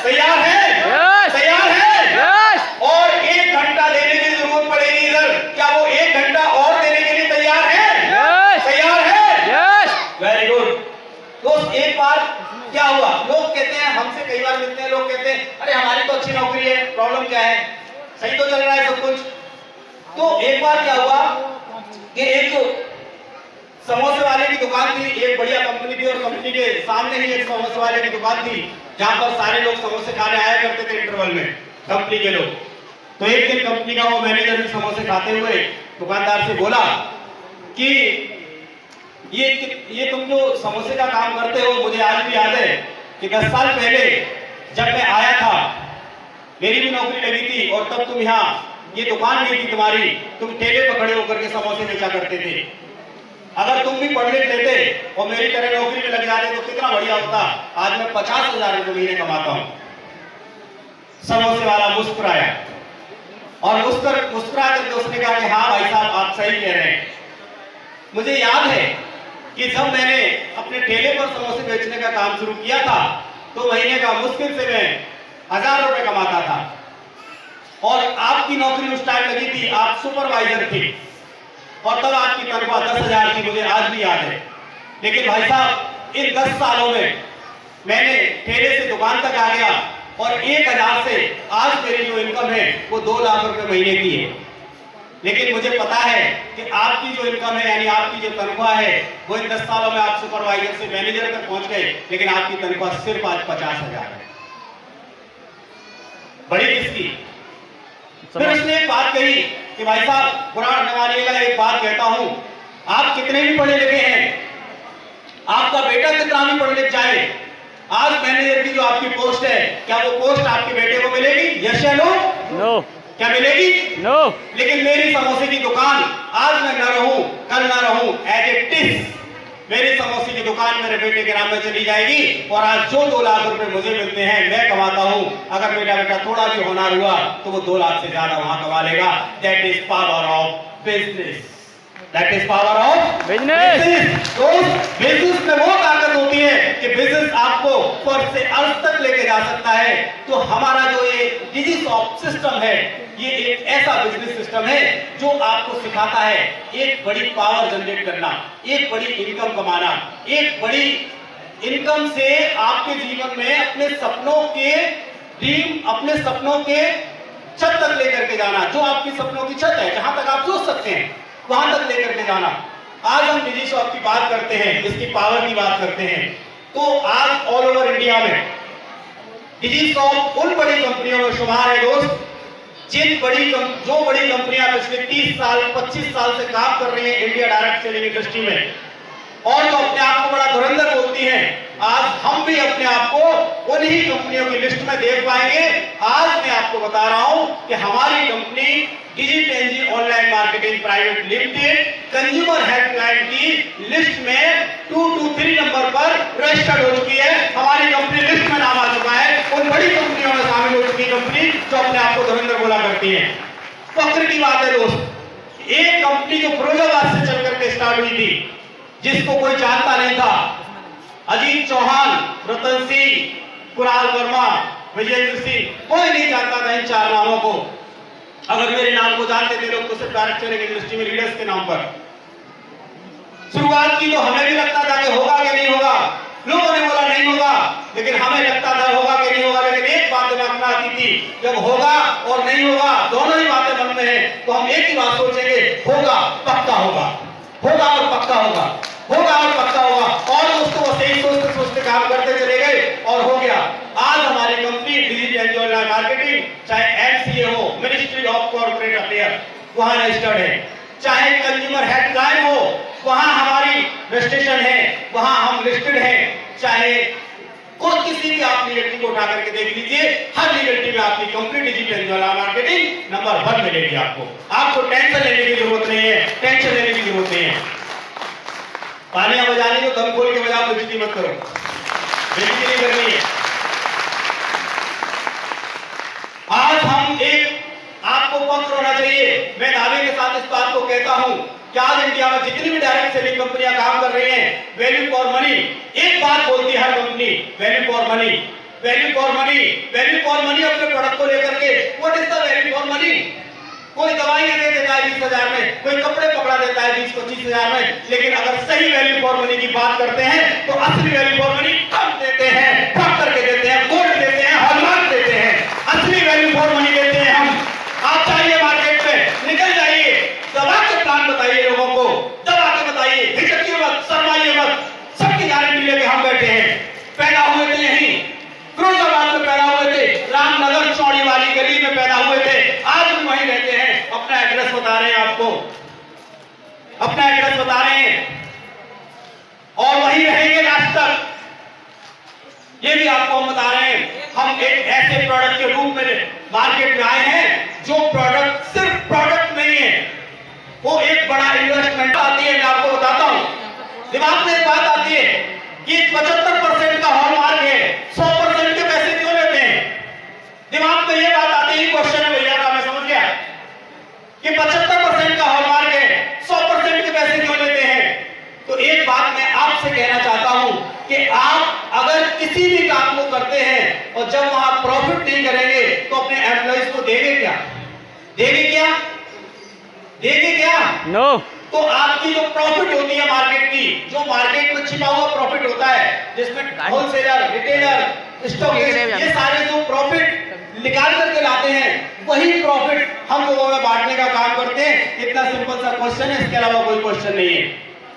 तैयार है? तैयार है? और 1 घंटा देने की जरूरत पड़ेगी इधर, क्या वो 1 घंटा और देने के लिए तैयार है? तैयार है? Very good. दोस्त एक बार क्या हुआ, लोग कहते हैं, हमसे कई बार मिलते हैं, लोग कहते हैं अरे हमारी तो अच्छी नौकरी है, प्रॉब्लम क्या है, सही तो चल रहा है सब कुछ। तो एक बार क्या हुआ कि एक समोसे वाले की दुकान थी, एक बढ़िया कंपनी थी, और कंपनी के सामने ही एक समोसे वाले की दुकान थी जहां पर सारे लोग समोसे खाने आया करते थे इंटरवल में, कंपनी के लोग। तो एक दिन कंपनी का वो मैनेजर भी समोसे खाते हुए दुकानदार से बोला कि ये तुम जो समोसे का काम करते हो, मुझे आज भी याद है कि 10 साल पहले जब मैं आया था, मेरी भी नौकरी लगी थी, और तब तुम यहाँ, ये दुकान नहीं थी तुम्हारी, तुम ठेले पर खड़े होकर के समोसे बेचा करते थे। अगर तुम भी पढ़ लिख लेते और मेरी तरह नौकरी में लग जाते तो कितना बढ़िया होता, आज मैं 50,000 रुपये महीने कमाता हूं। समोसे वाला मुस्कुराया, और मुस्कुरा करके उसने कहा कि हाँ भाई साहब, आप सही कह रहे हैं। मुझे याद है कि जब मैंने अपने ठेले पर समोसे बेचने का काम शुरू किया था, तो महीने का मुश्किल से मैं 1000 रुपए कमाता था, और आपकी नौकरी उस टाइम लगी थी, आप सुपरवाइजर थे, और तब आपकी तनख्वाह 10,000 थी, मुझे आज भी याद है। लेकिन भाई साहब, इन 10 सालों में मैंने ठेले से दुकान तक आ गया, और 1000 से आज मेरी जो इनकम है वो 2 लाख रुपए महीने की है। लेकिन मुझे पता है कि आपकी जो इनकम है, यानी आपकी जो तनख्वाह है, वो इन 10 सालों में आप सुपरवाइजर से मैनेजर तक पहुंच गए, लेकिन आपकी तनख्वाह सिर्फ आज 50,000 है। बड़ी किसकी? फिर उसने एक बात कही कि भाई साहब, बुरा न मानिएगा, एक बात कहता हूं, आप कितने भी पढ़े लिखे हैं, आपका बेटा कितना भी पढ़ लिख जाए, आज मैनेजर की जो आपकी पोस्ट है, क्या वो पोस्ट आपके बेटे को मिलेगी? यस या नो? नो। क्या मिलेगी? नो। लेकिन मेरी समोसे की दुकान, आज मैं न रहूं, कल न रहूं, एज इट इज मेरी समोसे की दुकान मेरे बेटे के नाम में चली जाएगी, और आज जो 2 लाख रुपए मुझे मिलते हैं, मैं कमाता हूं, अगर मेरा बेटा थोड़ा भी होनहार हुआ तो वो 2 लाख से ज्यादा वहां कमा लेगा। That is power of business. That is power of business. तो बिजनेस में वो ताकत होती है कि बिजनेस आपको फर्स्ट से अर्थ तक लेके जा सकता है। तो हमारा जो ये डिजिशॉप सिस्टम है, ये एक ऐसा बिजनेस सिस्टम है जो आपको सिखाता है एक बड़ी पावर जनरेट करना, एक बड़ी इनकम कमाना, एक बड़ी इनकम से आपके जीवन में अपने सपनों के ड्रीम, अपने सपनों के छत तक लेकर के जाना। जो आपकी सपनों की छत है, जहां तक आप सोच सकते हैं, वहां तक लेकर के जाना। आज हम डिजिशॉप की बात करते हैं, इसकी पावर की बात करते हैं। तो आज ऑल ओवर इंडिया में डिजिशॉप उन बड़ी कंपनियों में शुमार है दोस्त, जो बड़ी कंपनियां पिछले 30 साल 25 साल से काम कर रही हैं इंडिया डायरेक्ट सेलिंग इंडस्ट्री में, और जो अपने आप को बड़ा धुरंधर बोलती हैं। आज हम भी अपने आप को उन्हीं कंपनियों की लिस्ट में देख पाएंगे। आज मैं आपको बता रहा हूं कि हमारी कंपनी डिजिटेंजी online marketing private limited consumer helpline की लिस्ट में 223 नंबर पर रजिस्टर्ड हो चुकी है। हमारी कंपनी लिस्ट में नाम आ चुका है, उन बड़ी कंपनियों में शामिल हो चुकी कंपनी जो अपने आप को धुरंधर बोला करती है। फक्र की बात है दोस्त, एक कंपनी जो फिरोजाबाद से चल करके स्टार्ट हुई थी, जिसको कोई जानता नहीं था, अजीत चौहान, रतन सिंह, कुणाल वर्मा, विजेंद्र सिंह, कोई नहीं जानता था इन 4 नामों को। अगर मेरे नाम को जानते थे लोग तो सिर्फ डायरेक्ट सेलिंग इंडस्ट्री में लीडर्स के नाम पर। शुरुआत की तो हमें भी लगता था कि होगा कि नहीं होगा, लोगों ने बोला नहीं होगा, लेकिन हमें लगता था होगा कि नहीं होगा। लेकिन एक बात दिमाग में आती थी, जब होगा और नहीं होगा दोनों ही बातें मन में है, तो हम एक ही बात सोचेंगे, होगा, पक्का होगा, होगा और पक्का होगा, होगा और पक्का होगा। और दोस्तों वो सही सोचते सोचते काम करते चले गए और हो गया। आज हमारी कंपनी डिजिटल ऑनलाइन मार्केटिंग, चाहे एमसीए हो, मिनिस्ट्री ऑफ कॉर्पोरेट अफेयर, वहां रजिस्टर्ड है, चाहे कंज्यूमर हेल्पलाइन हो, वहां हमारी रजिस्ट्रेशन है, वहां हम लिस्टेड हैं, चाहे कोई किसी भी आप लीगलिटी को उठा करके देख लीजिए, हर लीगलिटी में आपकी company digital online marketing number 1 मिलेगी। आपको टेंशन लेने की जरूरत नहीं है, टेंशन लेने की जरूरत नहीं है। तालियां बजानी तो दम खोल के बजाओ, बेइज्जती मत करो, बेइज्जती नहीं करनी है। आज हम एक, आपको फख्र होना चाहिए, मैं दावे के साथ इस बात को कहता हूं कि आज इंडिया में जितनी भी डायरेक्ट सेलिंग कंपनियां काम कर रही हैं, वैल्यू फॉर मनी, एक बात बोलती है हर company, value for money. Value for money अपने प्रोडक्ट को लेकर के। What is the value for money? कोई दवाइयां दे देता है 20,000 में, कोई कपड़े पकड़ा देता है 20-25,000 में, लेकिन अगर सही वैल्यू फॉर मनी की बात करते हैं तो असली वैल्यू फॉर मनी कम देते हैं, कम करके देते हैं, गोल्ड देते हैं, हॉलमार्क देते हैं, असली वैल्यू फॉर मनी देते हैं हम। आप चाहिए मार्केट में निकल जाइए, दवा के प्लान बताइए लोगों को, दवा के बताइए, हिचकिए मत, शर्माइए मत, सबकी गारंटी लेके हम बैठे हैं। पैदा हुए थे यहीं फिरोजाबाद में, पैदा हुए थे रामनगर चौड़ी वाली गली में पैदा हुए थे, आज हम वहीं रहते हैं। अपना एड्रेस बता रहे हैं आपको, अपना एड्रेस बता रहे हैं और वहीं रहेंगे लास्ट तक, ये भी आपको हम बता रहे हैं। हम एक ऐसे प्रोडक्ट के रूप में मार्केट में आए हैं जो प्रोडक्ट सिर्फ प्रोडक्ट नहीं है, वो एक बड़ा इन्वेस्टमेंट आती है। मैं आपको बताता हूं, दिमाग में एक बात आती है कि 75% का हॉलमार्क है, 100% के पैसे क्यों लेते हैं? दिमाग में ये बात आती है, क्वेश्चन है भैया का, मैं समझ गया कि 75% का हॉलमार्क है, 100% के पैसे क्यों लेते हैं? तो एक बात मैं आपसे कहना चाहता हूं कि आप अगर किसी भी काम को करते हैं और जब वहां प्रॉफिट नहीं करेंगे तो अपने एम्प्लॉइज को देंगे क्या? देंगे क्या? देंगे क्या? नो। तो आपकी जो प्रॉफिट होती है मार्केट की, जो मार्केट में छिपा हुआ प्रॉफिट होता है, जिसमें होलसेलर, रिटेलर, स्टॉकिस्ट, ये सारे जो प्रॉफिट निकाल करके लाते हैं, वही प्रॉफिट हम लोगों में बांटने का काम करते हैं। इतना सिंपल सा क्वेश्चन है, इसके अलावा कोई क्वेश्चन नहीं है।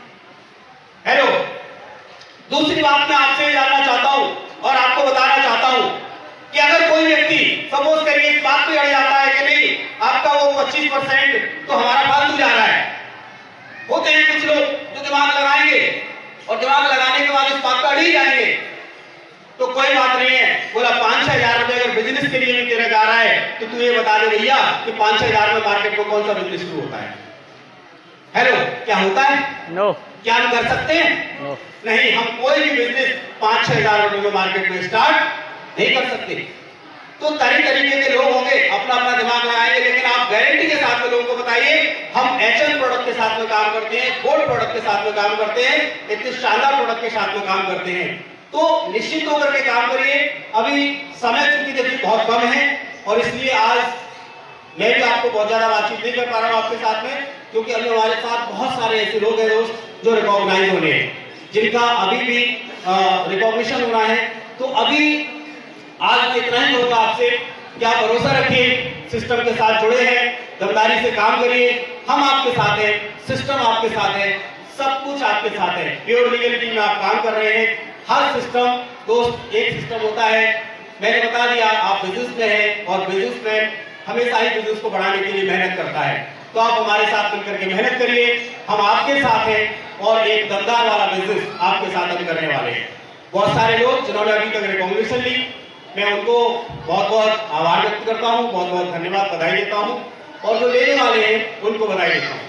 हेलो, दूसरी बात मैं आपसे जानना चाहता हूं और आपको बताना चाहता हूं कि अगर कोई व्यक्ति सपोज करिए इस बात पे अड़ जाता है कि नहीं आपका वो 25% तो हमारा फालतू जा रहा है। होते हैं कुछ लोग जो दिमाग लगाएंगे और दिमाग लगाने के बाद इस बात पर अड़ ही जाएंगे, तो कोई बात नहीं है, बोला 5-6 हजार रुपए अगर बिजनेस के लिए भी तेरा जा रहा है तो तू ये बता दे भैया कि 5-6 हजार में मार्केट में कौन सा बिजनेस शुरू होता है? हेलो, क्या होता है? नो। क्या हम कर सकते हैं? नो। नहीं, हम कोई भी बिजनेस 5-6 हजार रुपए में मार्केट में स्टार्ट नहीं कर सकते। तो तरीके के लोग होंगे, अपना अपना दिमाग लगाएंगे, लेकिन आप गारंटी के साथ में लोगों को बताइए हम एचएल प्रोडक्ट के साथ में काम करते हैं, गोल्ड प्रोडक्ट के साथ में काम करते हैं, इतने शानदार प्रोडक्ट के साथ में काम करते हैं। तो निश्चित होकर के काम करिए। अभी समय चूंकि देखिए बहुत कम है और इसलिए आज मैं भी आपको बहुत ज्यादा बातचीत नहीं कर पा रहा हूं आपके साथ में, क्योंकि अभी हमारे साथ बहुत सारे ऐसे लोग हैं दोस्त जो रिकॉग्नाइज होने हैं, जिनका अभी भी रिकॉग्निशन होना है। तो अभी आज इतना ही होगा आपसे, क्या भरोसा रखिए, सिस्टम के साथ जुड़े हैं, दमदारी से काम करिए, हम आपके साथ हैं, सिस्टम आपके साथ है, सब कुछ आपके साथ है, प्योर लीगलिटी में आप काम कर रहे हैं। हर सिस्टम दोस्त एक सिस्टम होता है, मैंने बता दिया, आप बिजनेस में हैं और बिजनेसमैन हमेशा ही बिजनेस को बढ़ाने के लिए मेहनत करता है। तो आप हमारे साथ मिलकर के मेहनत करिए, हम आपके साथ हैं और एक दमदार वाला बिजनेस आपके साथ हम करने वाले हैं। बहुत सारे लोग जिन्होंने अभी तक रिकॉग्निशन ली, मैं उनको बहुत बहुत आभार व्यक्त करता हूँ, बहुत बहुत धन्यवाद, बधाई देता हूँ, और जो लेने वाले हैं उनको बधाई देता हूँ।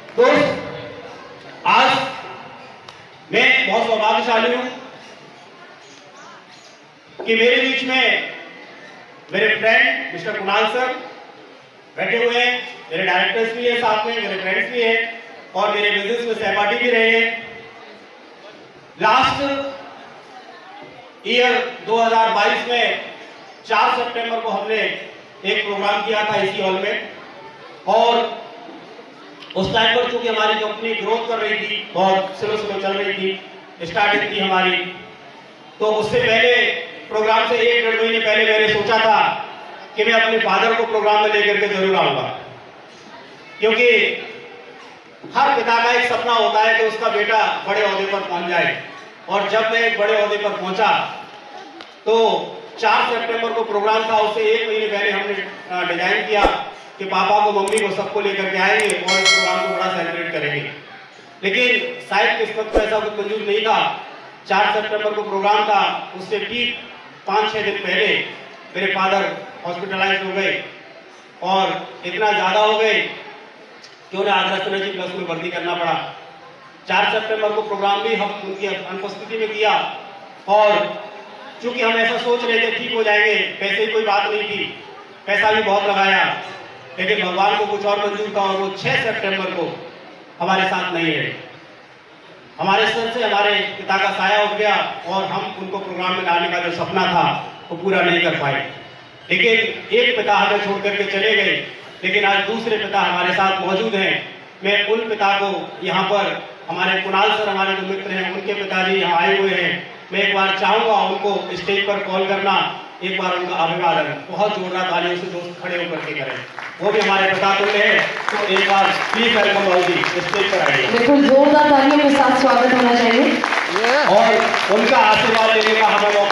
दोस्त, आज मैं बहुत सौभाग्यशाली हूँ कि मेरे बीच में मेरे फ्रेंड मिस्टर कुणाल सर बैठे हुए हैं, मेरे डायरेक्टर्स भी है साथ में, मेरे फ्रेंड्स भी हैं और मेरे बिजनेस में सहपाठी भी रहे हैं। लास्ट ईयर 2022 में 4 सितंबर को हमने एक प्रोग्राम किया था इसी हॉल में, और उस टाइम पर चूंकि हमारी कंपनी ग्रोथ कर रही थी, बहुत स्लो चल रही थी, स्टार्टिंग थी हमारी, तो उससे पहले प्रोग्राम से 1-1.5 महीने पहले मैंने सोचा था कि मैं अपने फादर को प्रोग्राम में लेकर के जरूर आऊंगा, क्योंकि हर पिता का एक सपना होता है कि उसका बेटा बड़े ओहदे पर पहुंच जाए। और जब मैं एक बड़े ओहदे पर पहुंचा तो 4 सितंबर को प्रोग्राम था, उससे 1 महीने पहले हमने डिजाइन किया कि पापा को, मम्मी को, सबको लेकर के आएंगे और इस प्रोग्राम को बड़ा सेलिब्रेट करेंगे। लेकिन शायद किस्मत को ऐसा कुछ मंजूर नहीं था। 4 सितंबर को प्रोग्राम था, उससे ठीक 5-6 दिन पहले मेरे फादर हॉस्पिटलाइज हो गए और इतना ज़्यादा हो गए कि उन्हें आगरा सिनर्जी प्लस में भर्ती करना पड़ा। 4 सितंबर को प्रोग्राम भी हम उनकी अनुपस्थिति में किया और चूंकि हम ऐसा सोच रहे थे ठीक हो जाएंगे, पैसे की कोई बात नहीं थी, पैसा भी बहुत लगाया, लेकिन भगवान को कुछ और मंजूर था और वो 6 सितंबर को हमारे साथ नहीं है। हमारे सर से हमारे पिता का साया उठ गया और हम उनको प्रोग्राम में लाने का जो सपना था वो पूरा नहीं कर पाए। लेकिन एक पिता हमें छोड़ करके चले गए, लेकिन आज दूसरे पिता हमारे साथ मौजूद हैं। मैं उन पिता को यहाँ पर, हमारे कुणाल सर हमारे जो मित्र हैं, उनके पिताजी यहाँ आए हुए हैं, मैं एक बार चाहूँगा उनको स्टेज पर कॉल करना, एक बार उनका अभिवादन बहुत जोरदार तालियों से दोस्त खड़े होकर के करें। वो भी हमारे पिता तुल्य हैं, तो एक बार please welcome Babu ji stage पर आइए। बिल्कुल जोरदार तालियों के साथ स्वागत होना चाहिए और उनका आशीर्वाद लेने का हमें